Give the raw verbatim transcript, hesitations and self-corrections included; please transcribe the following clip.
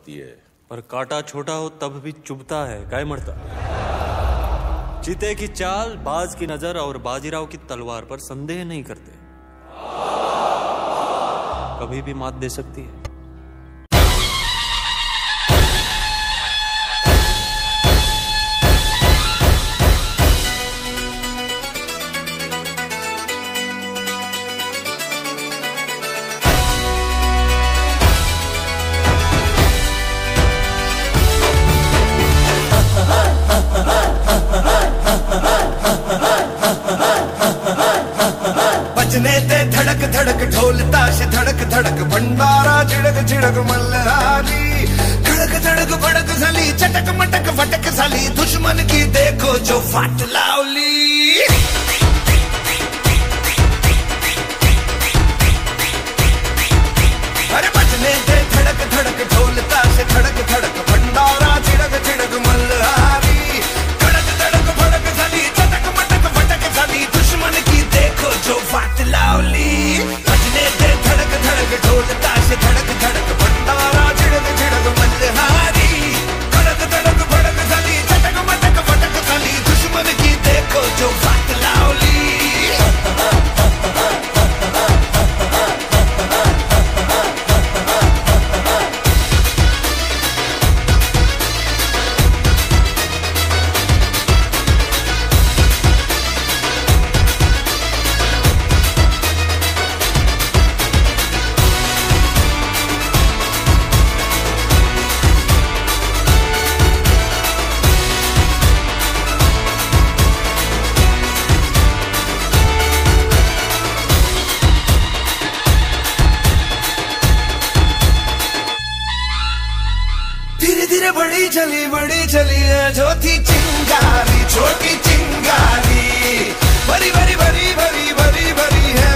मरती है। पर कांटा छोटा हो तब भी चुभता है, काय मरता। चीते की चाल, बाज की नजर और बाजीराव की तलवार पर संदेह नहीं करते, कभी भी मात दे सकती है। बजने ते धड़क धड़क ढोल ताश धड़क धड़क भंडारा झिड़क झिड़क मल्हारी धड़क धड़क भड़क साली चटक मटक फटक साली दुश्मन की देखो जो फाट लावली। अरे बजने ते धड़क धड़क ढोल ताश धड़क धड़क भंडारा झिड़क झिड़क मल्हारी धड़क धड़क भड़क साली चटक मटक फटक साली दुश्मन की देखो जो फाट लावली। बजने दे धड़क धड़क ढोल ताश धड़क धड़क भंडारा झिड़क झिड़क मल्हारी धड़क धड़क भड़क साली चटक मटक फटक साली दुश्मन की देखो जो फाट लावली। धीरे धीरे बड़ी चली बड़ी चली है जो थी चिंगारी छोटी चिंगारी भरी भरी भरी भरी भरी भरी है